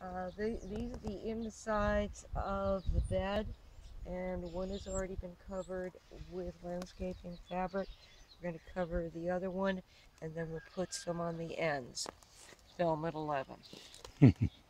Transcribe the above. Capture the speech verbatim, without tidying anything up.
Uh, the, these are the insides of the bed, and one has already been covered with landscaping fabric. We're going to cover the other one, and then we'll put some on the ends. Film at eleven.